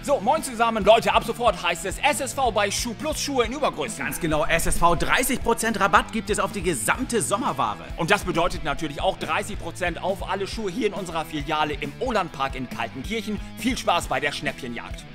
So, moin zusammen, Leute, ab sofort heißt es SSV bei Schuh Plus Schuhe in Übergrößen. Ganz genau, SSV 30% Rabatt gibt es auf die gesamte Sommerware. Und das bedeutet natürlich auch 30% auf alle Schuhe hier in unserer Filiale im Olandpark in Kaltenkirchen. Viel Spaß bei der Schnäppchenjagd.